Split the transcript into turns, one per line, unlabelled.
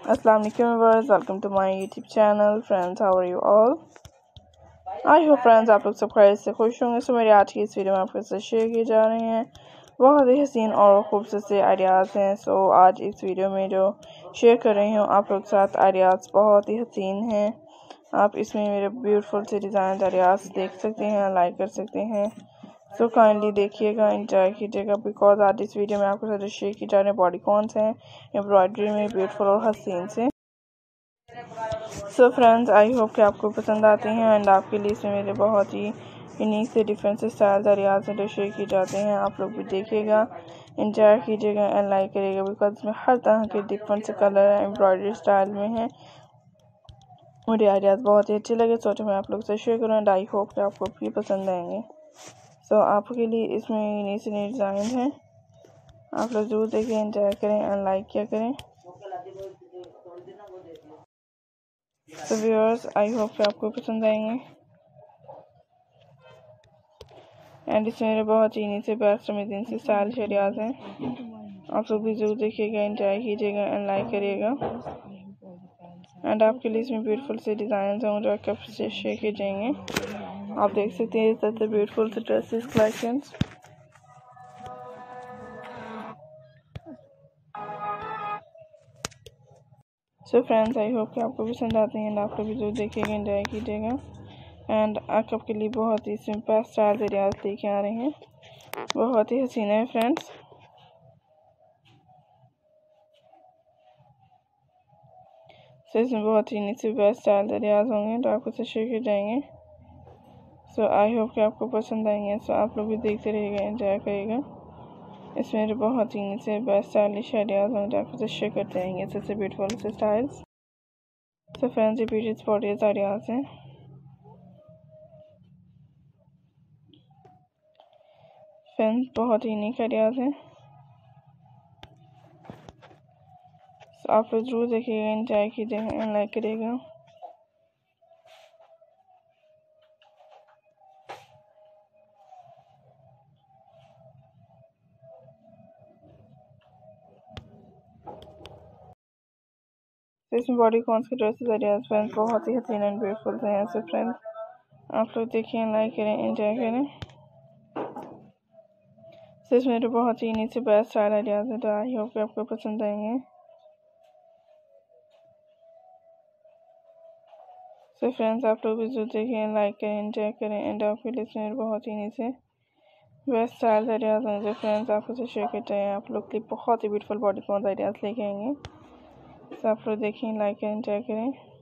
Assalamu alaikum viewers, welcome to my YouTube channel. Friends, how are you all? I hope friends आप लोग सब खैर से खुश होंगे। सो मेरी आज की इस वीडियो में आपके साथ शेयर किए जा रहे हैं बहुत ही हसीन और खूबसूरत से आइडियाज़ हैं। सो आज इस वीडियो में जो शेयर कर रही हूँ आप लोग के साथ आइडियाज़ बहुत ही हसीन हैं। आप इसमें मेरे ब्यूटीफुल से डिज़ाइन आइडियाज़ देख सकते हैं, लाइक कर सकते हैं। सो काइंडली देखिएगा, एंजॉय कीजिएगा बिकॉज आज इस वीडियो में आपके साथ शेयर की जा रहे हैं बॉडीकॉन्स हैं एम्ब्रॉयडरी में ब्यूटीफुल और हसीन से। सो फ्रेंड्स, आई होप कि आपको पसंद आते हैं एंड आपके लिए इसमें मेरे बहुत ही यूनिक से डिफरेंट से स्टाइल आइडियाज़ हैं जो शेयर किए जाते हैं। आप लोग भी देखिएगा, एंजॉय कीजिएगा एंड लाइक करिएगा बिकॉज इसमें हर तरह के डिफरेंट से कलर एम्ब्रॉयडरी स्टाइल में हैं। मुझे आइडियाज़ बहुत ही अच्छे लगे, सोचा मैं आप लोग से शेयर करूँ एंड आई होप कि आपको भी पसंद आएंगे। सो आपके लिए इसमें यूनिक से नए डिज़ाइन हैं, आप लोग जरूर देखिए, एंजॉय करें एंड लाइक किया करें। तो व्यूअर्स, आई होप कि आपको पसंद आएंगे एंड इसमें मेरे बहुत ही यूनिक से बेस्ट अमेजिंग से स्टाइलिश आइडियाज़ हैं। आप लोग भी जरूर देखिएगा, एंजॉय कीजिएगा एंड लाइक करिएगा एंड आपके लिए इसमें ब्यूटीफुल से डिज़ाइन हैं जो आपके शेयर किए जाएंगे। आप देख सकते हैं इस तरह से ब्यूटीफुल से dresses collections. So friends, I hope कि आपको पसंद आते हैं एंड आप लोग भी जरूर देखिएगा, एंजॉय कीजिएगा एंड आपके लिए बहुत ही सिंपल स्टाइल आइडियाज़ लेके आ रहे हैं, बहुत ही हसीन है फ्रेंड्स। सो इसमें बहुत ही नीचे बेस्ट स्टाइल आइडियाज़ होंगे तो आपको शेयर किए जाएंगे। सो आई होप कि आपको पसंद आएंगे। सो आप लोग भी देखते रहिएगा, एंजॉय करिएगा। इसमें बहुत ही नीचे बेस्ट स्टाइलिश आइडियाज़ होंगे तो आपको शेयर करते रहेंगे सबसे ब्यूटीफुल से स्टाइल्स। सो फ्रेंड्स, ये ब्यूटी स्पॉटीज आइडियाज़ हैं। फ्रेंड्स, बहुत ही यूनिक आइडियाज़ हैं। सो आप लोग जरूर देखिएगा, एंजॉय कीजिएगा एंड लाइक करिएगा। तो इसमें बॉडीकॉन्स के ड्रेसेस आइडियाज़ फ्रेंड्स बहुत ही हसीन एंड ब्यूटीफुल से हैं। सो फ्रेंड्स, आप लोग देखिए, लाइक करें, एंजॉय करें। सो इसमें मेरे बहुत ही यूनिक से बेस्ट स्टाइल आइडियाज़ हैं तो आई होप कि आपको पसंद आएंगे। सो फ्रेंड्स, आप लोग भी जरूर देखिए, लाइक करें, एंजॉय करें एंड आपके लिए इसमें बहुत ही यूनिक से बेस्ट स्टाइल आइडियाज़ हैं जो फ्रेंड्स आपको शेयर करते हैं। आप लोग के लिए बहुत ही ब्यूटीफुल बॉडीकॉन आइडियाज़ लेके आएंगे। सो आप लोग देखिए, लाइक करें, एंजॉय करें।